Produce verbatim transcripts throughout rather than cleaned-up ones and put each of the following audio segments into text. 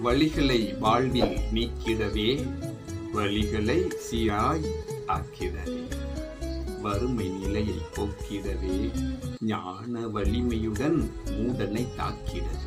வலிகளை வாழ்வில் நீக்கிடவே வலிகளை சீராய் ஆக்கிடவே வறுமை நிலையை போக்கிடவே ஞான வலிமையுடன் மூடனை தாக்கிடவே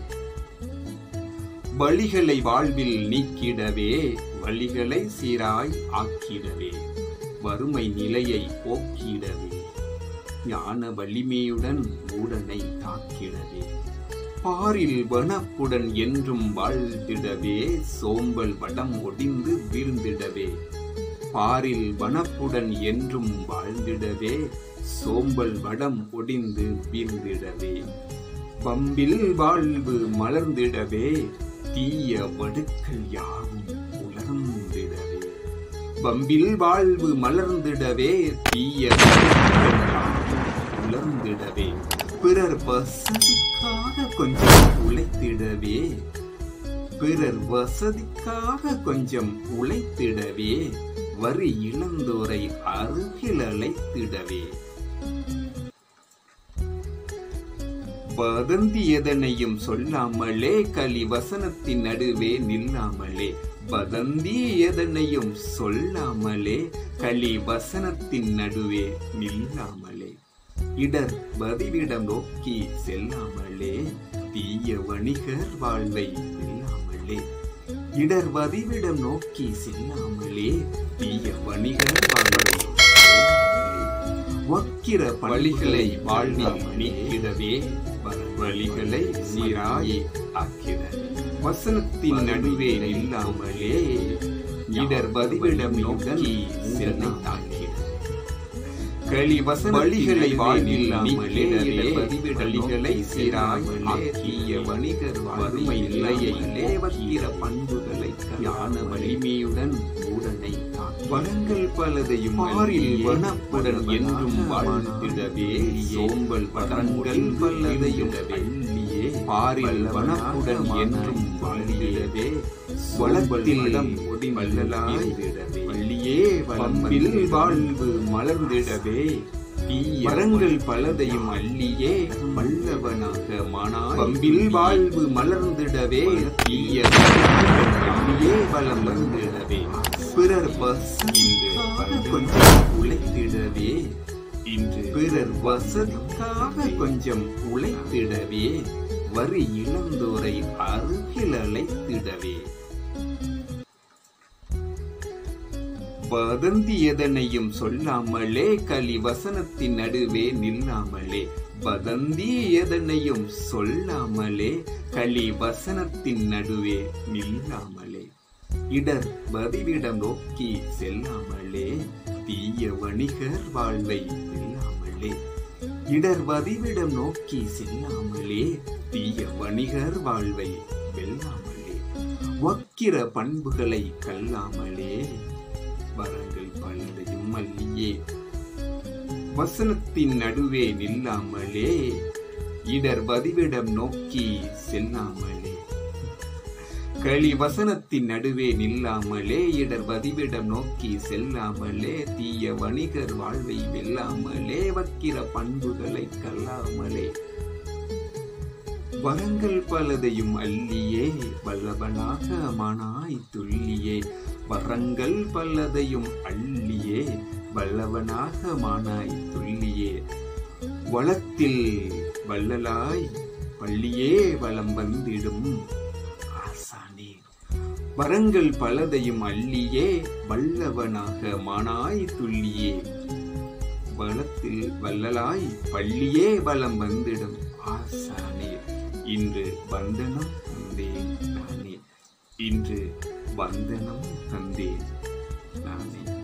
வலிகளை வாழ்வில் நீக்கிடவே வலிகளை சீராய் ஆக்கிடவே வறுமை நிலையை போக்கிடவே ஞான வலிமையுடன் மூடனை தாக்கிடவே பாரில் வனப்புடன் என்றும் வாழ்ந்திடவே சோம்பல் வடம் ஒடிந்து வீழ்ந்திடவே பாரில் வனப்புடன் என்றும் வாழ்ந்திடவே சோம்பல் வடம் ஒடிந்து வீழ்ந்திடவே வம்பில் வாழ்வு மலர்ந்திடவே தீய வடுக்கள் யாவும் உலர்ந்திடவே வம்பில் வாழ்வு மலர்ந்திடவே தீய வடுக்கள் யாவும் உலர்ந்திடவே பிறர் வசதிக்காக கொஞ்சம் உழைத்திடவே பிறர் வசதிக்காக கொஞ்சம் உழைத்திடவே வரி இழந்தோரை அருகில் அழைத்திடவே வதந்தி எதனையும் சொல்லாமலே கலி வசனத்தின் நடுவே நில்லாமலே வதந்தி எதனையும் சொல்லாமலே கலி வசனத்தின் நடுவே நில்லாமலே இடர் பதிவிடம் நோக்கி செல்லாமலே தீய வணிகர் வாழ்வை வெல்லாமலே இடர் பதிவிடம் நோக்கி செல்லாமலே தீய வணிகர் வாழ்வை வக்கிர பழிகளை வாழ்வில் நீக்கிடவே வழிகளை சீராய் ஆக்கிடவே வசனத்தின் நடுவே நில்லாமலே இடர் பதிவிடம் நோக்கி சென்னை தாக்கிட களி வசன வழிகளை வாழ்வில் வழிகளை சீராய் ஆக்கிய வணிகர் வறுமை நிலையை வக்கிர பண்புகளை ஞான வலிமையுடன் மூடனை வளங்கள் பலதையும் மாறில் வனப்புடன் என்றும் வாழ்ந்திடவே சோம்பல் வளங்கள் பலதையும் அள்ளியே பாரில் வனப்புடன் என்றும் வாழ்ந்திடவே வளத்தில் ஒடி மல்லலாய்விடவே வள்ளியே வளம்பில் வாழ்வு மலர்ந்திடவே மரங்கள் பலதையும் அள்ளியே வல்லவனாக மானாய் வம்பில் வாழ்வு மலர்ந்திடவே தீய அள்ளியே வளம் வந்திடவே பிறர் வசதிக்காக கொஞ்சம் உழைத்திடவே இன்று பிறர் வசதிக்காக கொஞ்சம் உழைத்திடவே வரி இழந்தோரை அருகில் அழைத்திடவே வதந்தி எதனையும் சொல்லாமலே கலி வசனத்தின் நடுவே நில்லாமலே வதந்தி எதனையும் சொல்லாமலே கலி வசனத்தின் நடுவே நில்லாமலே இடர் பதிவிடம் நோக்கி செல்லாமலே தீய வணிகர் வாழ்வை வெல்லாமலே இடர் பதிவிடம் நோக்கி செல்லாமலே தீய வணிகர் வாழ்வை வெல்லாமலே வக்கிர பண்புகளை கல்லாமலே வரங்கள் பலதையும் அள்ளியே வசனத்தின் நடுவே நில்லாமலே இடர் பதிவிடம் நோக்கி செல்லாமலே களி வசனத்தின் நடுவே நில்லாமலே இடர் பதிவிடம் நோக்கி செல்லாமலே தீய வணிகர் வாழ்வை வெல்லாமலே வக்கிர பண்புகளை கல்லாமலே வரங்கள் பலதையும் அள்ளியே வல்லவனாக மானாய் துள்ளியே வரங்கள் பலதையும் அள்ளியே வல்லவனாக மானாய் துள்ளியே வளத்தில் வல்லலாய் பள்ளியே வலம் வந்திடும் ஆசானே வரங்கள் பலதையும் அள்ளியே வல்லவனாக மானாய் துள்ளியே வளத்தில் வல்லலாய் பள்ளியே வலம் வந்திடும் ஆசானே இன்று வந்தனம் தந்தேன் நானே இன்று வந்தனம் தந்தேன் நானே.